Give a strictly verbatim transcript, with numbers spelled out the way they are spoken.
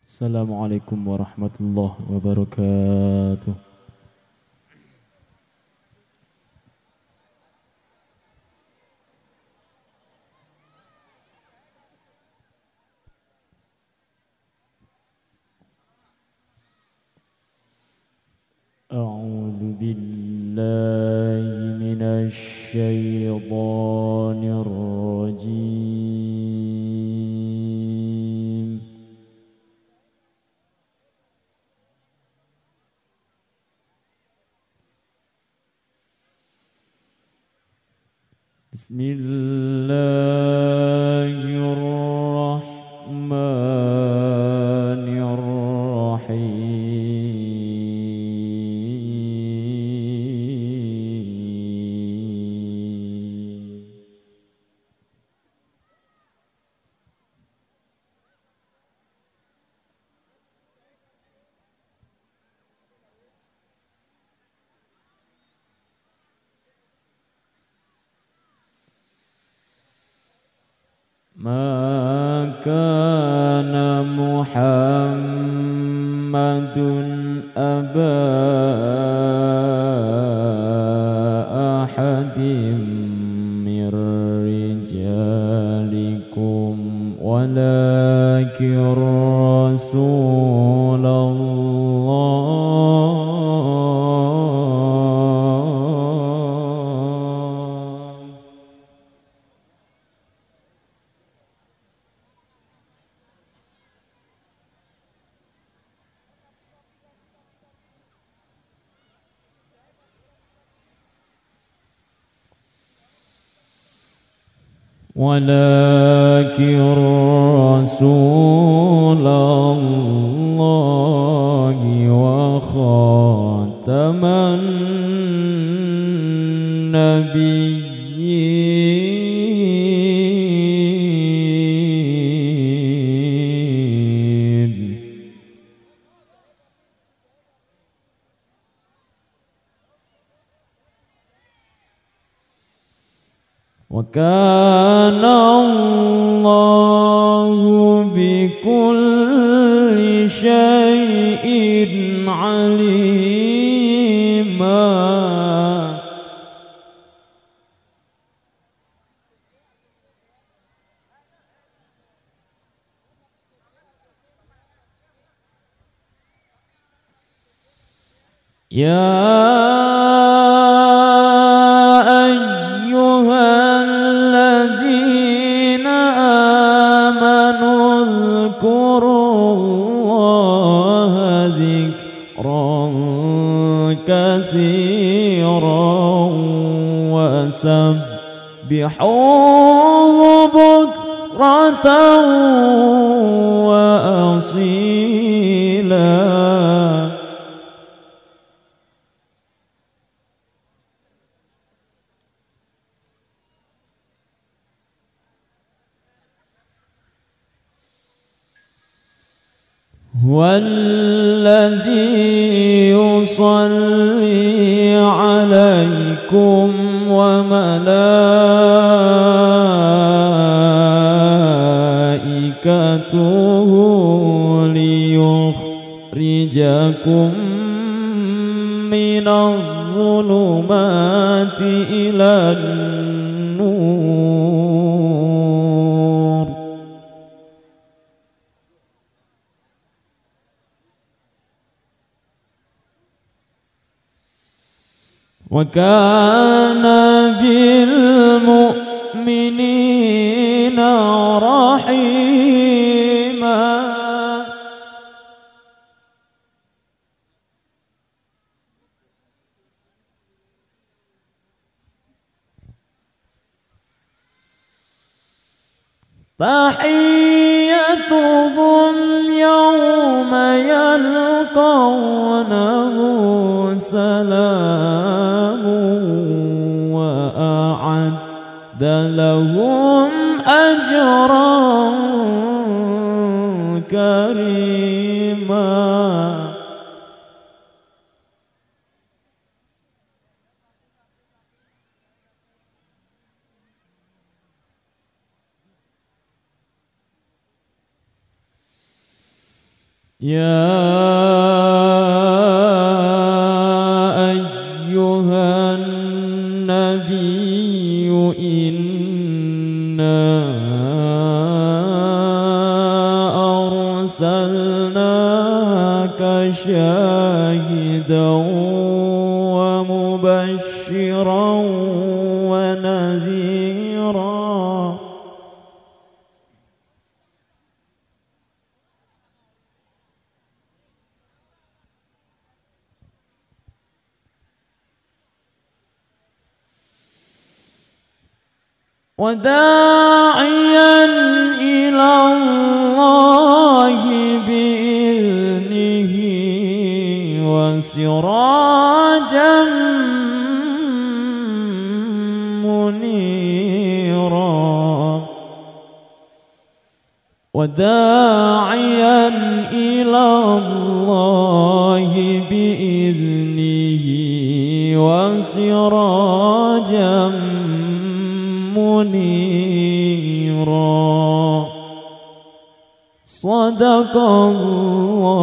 Assalamualaikum warahmatullahi wabarakatuh. أعوذ بالله من الشيطان الرجيم. بسم الله الرحمن الرحيم. ما كان محمد أبا أحد من رجالكم ولكن رسول الله ولكن رسول الله وخاتم النبيين. وكان الله بكل شيء عليما. يا كثيرا وسبحوه بكرة وأصيلا. هو الذي يصلي عليكم وملائكته ليخرجكم من الظلمات إلى النور. وكان بالمؤمنين رحيما. تحيتهم يوم يلقونه سلام وأعد لهم أجرا كريما. يا أيها النبي إنا أرسلناك شاهدا ومبشرا ونذيرا وداعيا إلى الله بإذنه وسراجا منيرا وداعيا إلى الله بإذنه وسراجا منيرا صدق الله